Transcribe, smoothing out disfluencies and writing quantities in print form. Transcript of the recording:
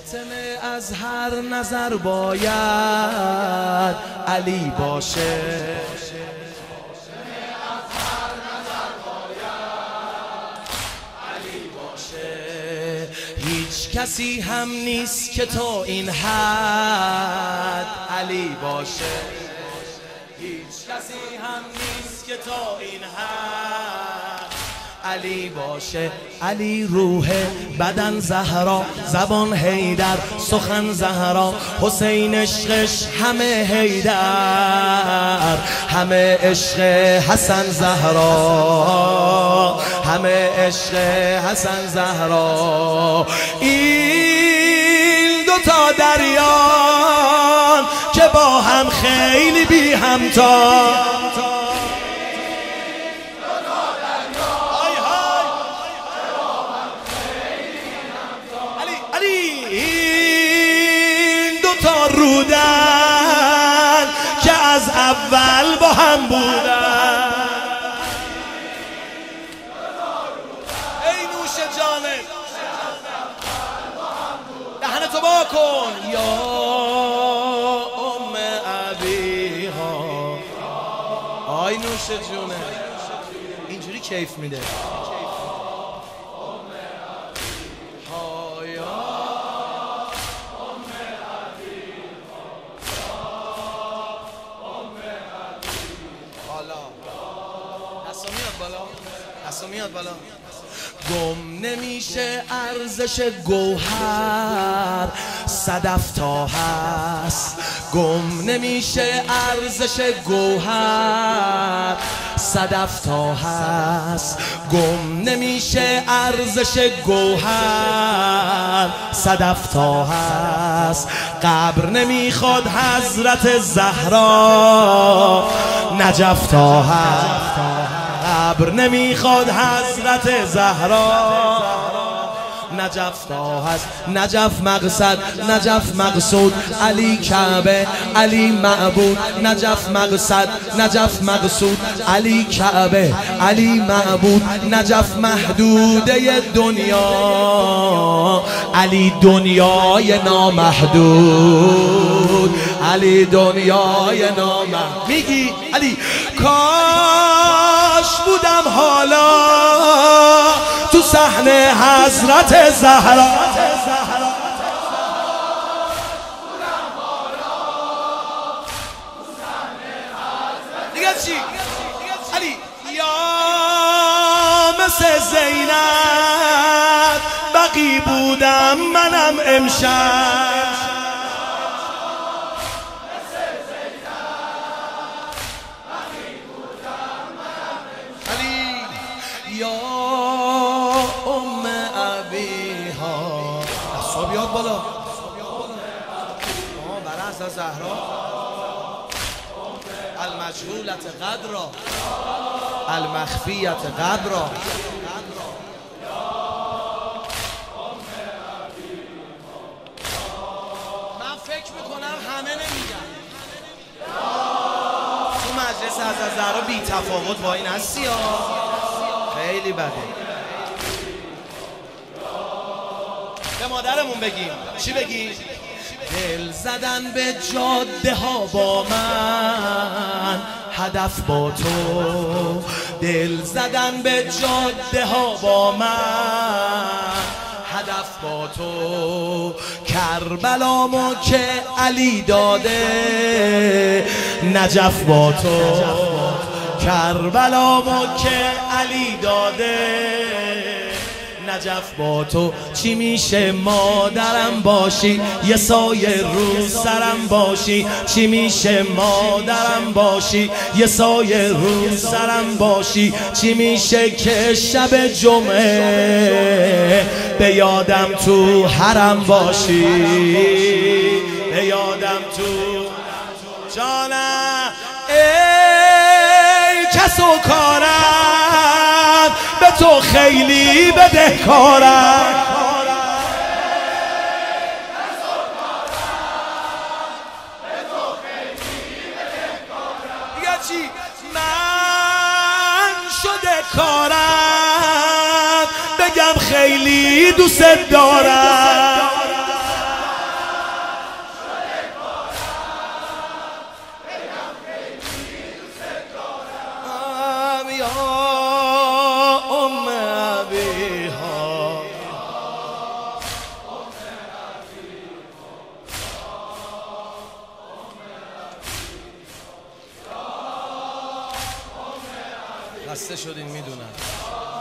فاطمه از هر نظر باید علی باشه، هیچ کسی هم نیست که تا این حد علی باشه، هیچ کسی هم نیست که تا این حد علی باشه. علی روح بدن زهرا، زبان حیدر، سخن زهرا، حسین عشقش همه حیدر، همه عشق حسن زهرا، همه عشق حسن زهرا. این دوتا دریان که با هم خیلی بی همتا، رودن که از اول با هم بودن. ای نوش جانت دهنتو با کن یا ام ابیها. آی نوش جونه اینجوری کیف میده. میاد بالا. گم نمیشه ارزش گوهر صدف تا هست، گم نمیشه ارزش گوهر صدف تا هست، گم نمیشه ارزش گوهر صدف تا هست. قبر نمیخواد حضرت زهرا نجف تا هست، قبر نمیخواد حضرت زهرا نجف تا هست. نجف مقصد، نجف مقصود، علی کعبه، علی معبود. نجف مقصد، نجف مقصود، علی کعبه، علی معبود. نجف محدوده دنیا، علی دنیای نامحدود، علی دنیای نامحدود. میگی علی کاش بودم حالا تو صحنه حضرت زهرا، دیگه چی؟ علی یا مثل زینب بقی بودم منم امشب، یا ام ابیها. دستا بیاد بالا برای حضرت زهرا المجهولت قدرا المخفیت قدرا. من فکر میکنم همه نمیگن تو مجلس حضرت زهرا بی تفاوت با این هستی ها، خیلی بده. به مادرمون بگیم چی بگیم؟ دل زدن به جاده ها با من، هدف با تو. دل زدن به جاده ها با من، هدف با تو. کربلامو که علی داده، نجف با تو. کربلامو که علی داده، نجف با تو. چی میشه مادرم باشی، یه سایه رو سرم باشی. چی میشه مادرم باشی، یه سایه رو سرم باشی. چی میشه که شب جمعه به یادم تو حرم باشی، به یادم تو جانم. ای کس و کارم به تو خیلی بدهکارم، دیگه چی؟ من شده کارم بگم خیلی دوست دارم. خسته شدین میدونم.